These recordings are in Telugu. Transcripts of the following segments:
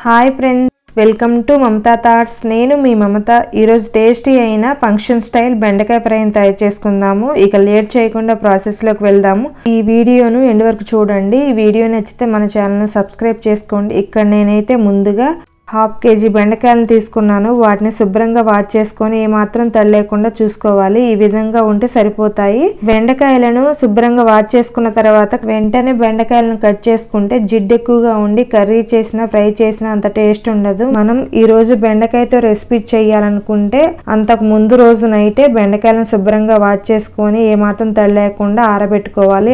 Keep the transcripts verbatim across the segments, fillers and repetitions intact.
Hi friends, welcome to Mamata Thoughts. నేను మీ మమత. ఈరోజు టేస్టీ అయిన ఫంక్షన్ స్టైల్ బెండకాయ ఫ్రైని తయారు చేసుకుందాము. ఇక లేట్ చేయకుండా ప్రాసెస్లోకి వెళ్దాము. ఈ వీడియోను ఎండ్ వరకు చూడండి. ఈ వీడియో నచ్చితే మన ఛానల్ను సబ్స్క్రైబ్ చేసుకోండి. ఇక్కడ నేనైతే ముందుగా హాఫ్ కేజీ బెండకాయలను తీసుకున్నాను. వాటిని శుభ్రంగా వాష్ చేసుకొని ఏమాత్రం తడి లేకుండా చూసుకోవాలి. ఈ విధంగా ఉంటే సరిపోతాయి. బెండకాయలను శుభ్రంగా వాష్ చేసుకున్న తర్వాత వెంటనే బెండకాయలను కట్ చేసుకుంటే జిడ్డు ఎక్కువగా ఉండి కర్రీ చేసినా ఫ్రై చేసినా అంత టేస్ట్ ఉండదు. మనం ఈ రోజు బెండకాయతో రెసిపీ చేయాలనుకుంటే అంతకు ముందు రోజు నైటే బెండకాయలను శుభ్రంగా వాష్ చేసుకొని ఏమాత్రం తడి లేకుండా ఆరబెట్టుకోవాలి.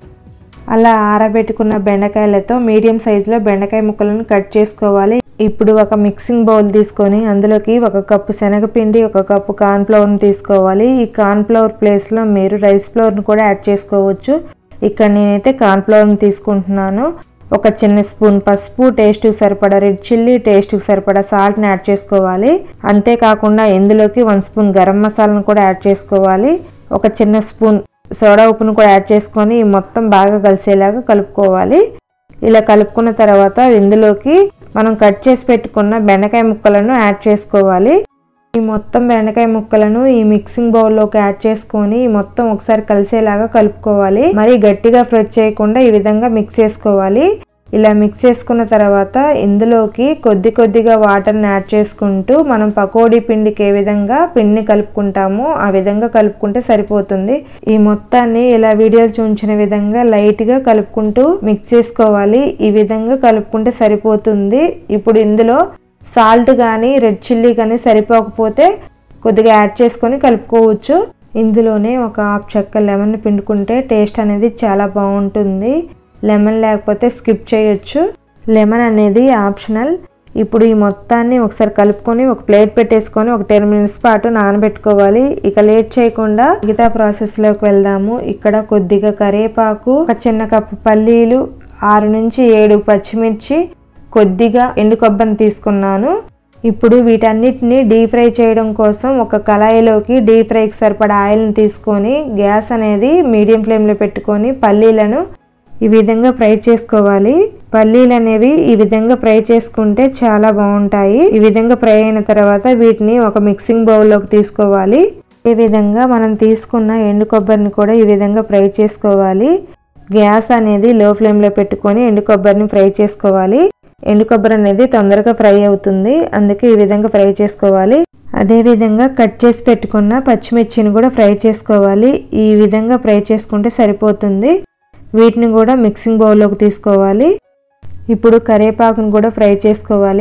అలా ఆరబెట్టుకున్న బెండకాయలతో మీడియం సైజులో బెండకాయ ముక్కలను కట్ చేసుకోవాలి. ఇప్పుడు ఒక మిక్సింగ్ బౌల్ తీసుకొని అందులోకి ఒక కప్పు శనగపిండి, ఒక కప్పు కార్న్ ఫ్లవర్ని తీసుకోవాలి. ఈ కార్న్ ఫ్లవర్ ప్లేస్లో మీరు రైస్ ఫ్లవర్ని కూడా యాడ్ చేసుకోవచ్చు. ఇక్కడ నేనైతే కార్న్ ఫ్లవర్ని తీసుకుంటున్నాను. ఒక చిన్న స్పూన్ పసుపు, టేస్ట్కి సరిపడా రెడ్ చిల్లీ, టేస్ట్కి సరిపడా సాల్ట్ని యాడ్ చేసుకోవాలి. అంతేకాకుండా ఇందులోకి వన్ స్పూన్ గరం మసాలాను కూడా యాడ్ చేసుకోవాలి. ఒక చిన్న స్పూన్ సోడా ఉప్పును కూడా యాడ్ చేసుకొని మొత్తం బాగా కలిసేలాగా కలుపుకోవాలి. ఇలా కలుపుకున్న తర్వాత ఇందులోకి మనం కట్ చేసి పెట్టుకున్న బెండకాయ ముక్కలను యాడ్ చేసుకోవాలి. ఈ మొత్తం బెండకాయ ముక్కలను ఈ మిక్సింగ్ బౌల్లోకి యాడ్ చేసుకొని మొత్తం ఒకసారి కలిసేలాగా కలుపుకోవాలి. మరి గట్టిగా ఫ్రై చేయకుండా ఈ విధంగా మిక్స్ చేసుకోవాలి. ఇలా మిక్స్ చేసుకున్న తర్వాత ఇందులోకి కొద్ది కొద్దిగా వాటర్ని యాడ్ చేసుకుంటూ మనం పకోడీ పిండికి ఏ విధంగా పిండిని కలుపుకుంటామో ఆ విధంగా కలుపుకుంటే సరిపోతుంది. ఈ మొత్తాన్ని ఇలా వీడియోలో చూపించిన విధంగా లైట్గా కలుపుకుంటూ మిక్స్ చేసుకోవాలి. ఈ విధంగా కలుపుకుంటే సరిపోతుంది. ఇప్పుడు ఇందులో సాల్ట్ కానీ రెడ్ చిల్లీ కానీ సరిపోకపోతే కొద్దిగా యాడ్ చేసుకొని కలుపుకోవచ్చు. ఇందులోనే ఒక హాఫ్ చెక్క లెమన్ పిండుకుంటే టేస్ట్ అనేది చాలా బాగుంటుంది. లెమన్ లేకపోతే స్కిప్ చేయొచ్చు. లెమన్ అనేది ఆప్షనల్. ఇప్పుడు ఈ మొత్తాన్ని ఒకసారి కలుపుకొని ఒక ప్లేట్ పెట్టేసుకొని ఒక టెన్ మినిట్స్ పాటు నానబెట్టుకోవాలి. ఇక లేట్ చేయకుండా మిగతా ప్రాసెస్లోకి వెళ్దాము. ఇక్కడ కొద్దిగా కరివేపాకు, ఒక చిన్న కప్పు పల్లీలు, ఆరు నుంచి ఏడు పచ్చిమిర్చి, కొద్దిగా ఎండు కొబ్బరిని తీసుకున్నాను. ఇప్పుడు వీటన్నిటిని డీప్ ఫ్రై చేయడం కోసం ఒక కళాయిలోకి డీప్ ఫ్రైకి సరిపడా ఆయిల్ని తీసుకొని గ్యాస్ అనేది మీడియం ఫ్లేమ్లో పెట్టుకొని పల్లీలను ఈ విధంగా ఫ్రై చేసుకోవాలి. పల్లీలు అనేవి ఈ విధంగా ఫ్రై చేసుకుంటే చాలా బాగుంటాయి. ఈ విధంగా ఫ్రై అయిన తర్వాత వీటిని ఒక మిక్సింగ్ బౌల్లోకి తీసుకోవాలి. ఈ విధంగా మనం తీసుకున్న ఎండు కొబ్బరిని కూడా ఈ విధంగా ఫ్రై చేసుకోవాలి. గ్యాస్ అనేది లో ఫ్లేమ్లో పెట్టుకొని ఎండు కొబ్బరిని ఫ్రై చేసుకోవాలి. ఎండు కొబ్బరి అనేది తొందరగా ఫ్రై అవుతుంది, అందుకే ఈ విధంగా ఫ్రై చేసుకోవాలి. అదే విధంగా కట్ చేసి పెట్టుకున్న పచ్చిమిర్చిని కూడా ఫ్రై చేసుకోవాలి. ఈ విధంగా ఫ్రై చేసుకుంటే సరిపోతుంది. వీటిని కూడా మిక్సింగ్ బౌల్లోకి తీసుకోవాలి. ఇప్పుడు కరివేపాకును కూడా ఫ్రై చేసుకోవాలి.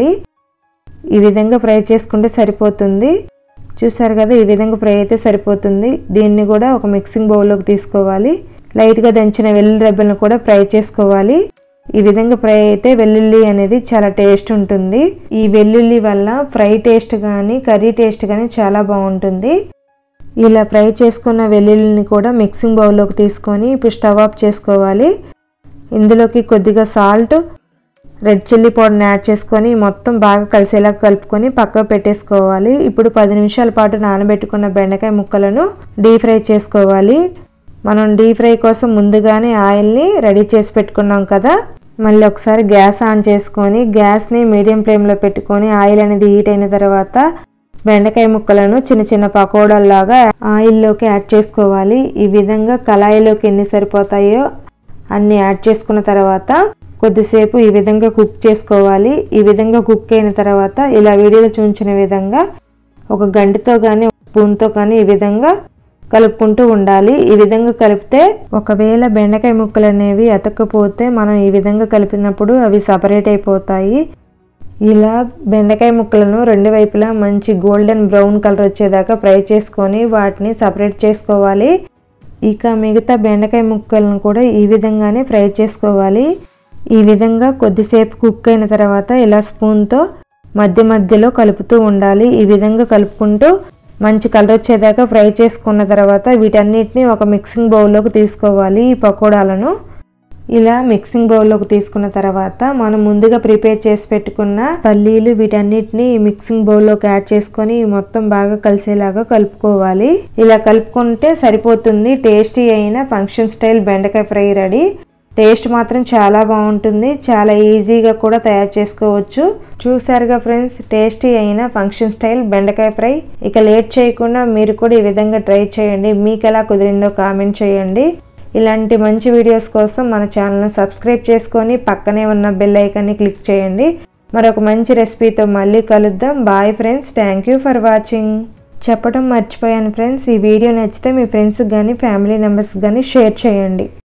ఈ విధంగా ఫ్రై చేసుకుంటే సరిపోతుంది. చూసారు కదా, ఈ విధంగా ఫ్రై అయితే సరిపోతుంది. దీన్ని కూడా ఒక మిక్సింగ్ బౌల్లోకి తీసుకోవాలి. లైట్గా దంచిన వెల్లుల్లి రెబ్బలను కూడా ఫ్రై చేసుకోవాలి. ఈ విధంగా ఫ్రై అయితే వెల్లుల్లి అనేది చాలా టేస్ట్ ఉంటుంది. ఈ వెల్లుల్లి వల్ల ఫ్రై టేస్ట్ కానీ కర్రీ టేస్ట్ కానీ చాలా బాగుంటుంది. ఇలా ఫ్రై చేసుకున్న వెల్లుల్లిని కూడా మిక్సింగ్ బౌల్లోకి తీసుకొని ఇప్పుడు స్టవ్ ఆఫ్ చేసుకోవాలి. ఇందులోకి కొద్దిగా సాల్ట్, రెడ్ చిల్లీ పౌడర్ని యాడ్ చేసుకొని మొత్తం బాగా కలిసేలా కలుపుకొని పక్కకు పెట్టేసుకోవాలి. ఇప్పుడు పది నిమిషాల పాటు నానబెట్టుకున్న బెండకాయ ముక్కలను డీప్ ఫ్రై చేసుకోవాలి. మనం డీప్ ఫ్రై కోసం ముందుగానే ఆయిల్ని రెడీ చేసి పెట్టుకున్నాం కదా. మళ్ళీ ఒకసారి గ్యాస్ ఆన్ చేసుకొని గ్యాస్ని మీడియం ఫ్లేమ్లో పెట్టుకొని ఆయిల్ అనేది హీట్ అయిన తర్వాత బెండకాయ ముక్కలను చిన్న చిన్న పకోడాల్లాగా ఆయిల్లోకి యాడ్ చేసుకోవాలి. ఈ విధంగా కళాయిలోకి ఎన్ని సరిపోతాయో అన్ని యాడ్ చేసుకున్న తర్వాత కొద్దిసేపు ఈ విధంగా కుక్ చేసుకోవాలి. ఈ విధంగా కుక్ అయిన తర్వాత ఇలా వీడియోలో చూపించిన విధంగా ఒక గంటతో కానీ స్పూన్తో కానీ ఈ విధంగా కలుపుకుంటూ ఉండాలి. ఈ విధంగా కలిపితే ఒకవేళ బెండకాయ ముక్కలు అనేవి అతకపోతే మనం ఈ విధంగా కలిపినప్పుడు అవి సపరేట్ అయిపోతాయి. ఇలా బెండకాయ ముక్కలను రెండు వైపులా మంచి గోల్డెన్ బ్రౌన్ కలర్ వచ్చేదాకా ఫ్రై చేసుకొని వాటిని సపరేట్ చేసుకోవాలి. ఇక మిగతా బెండకాయ ముక్కలను కూడా ఈ విధంగానే ఫ్రై చేసుకోవాలి. ఈ విధంగా కొద్దిసేపు కుక్ అయిన తర్వాత ఇలా స్పూన్తో మధ్య మధ్యలో కలుపుతూ ఉండాలి. ఈ విధంగా కలుపుకుంటూ మంచి కలర్ వచ్చేదాకా ఫ్రై చేసుకున్న తర్వాత వీటన్నిటిని ఒక మిక్సింగ్ బౌల్లోకి తీసుకోవాలి. ఈ పకోడాలను ఇలా మిక్సింగ్ బౌల్లోకి తీసుకున్న తర్వాత మనం ముందుగా ప్రిపేర్ చేసి పెట్టుకున్న పల్లీలు వీటన్నిటిని మిక్సింగ్ బౌల్లోకి యాడ్ చేసుకొని మొత్తం బాగా కలిసేలాగా కలుపుకోవాలి. ఇలా కలుపుకుంటే సరిపోతుంది. టేస్టీ అయిన ఫంక్షన్ స్టైల్ బెండకాయ ఫ్రై రెడీ. టేస్ట్ మాత్రం చాలా బాగుంటుంది, చాలా ఈజీగా కూడా తయారు చేసుకోవచ్చు. చూసారుగా ఫ్రెండ్స్, టేస్టీ అయిన ఫంక్షన్ స్టైల్ బెండకాయ ఫ్రై. ఇక లేట్ చేయకుండా మీరు కూడా ఈ విధంగా ట్రై చేయండి. మీకు ఎలా కుదిరిందో కామెంట్ చేయండి. ఇలాంటి మంచి వీడియోస్ కోసం మన ఛానల్ను సబ్స్క్రైబ్ చేసుకొని పక్కనే ఉన్న బెల్ ఐకాన్ని క్లిక్ చేయండి. మరొక మంచి రెసిపీతో మళ్ళీ కలుద్దాం. Bye friends, thank you for watching. చెప్పడం మర్చిపోయాను ఫ్రెండ్స్, ఈ వీడియో నచ్చితే మీ ఫ్రెండ్స్కి కానీ ఫ్యామిలీ మెంబర్స్కి కానీ షేర్ చేయండి.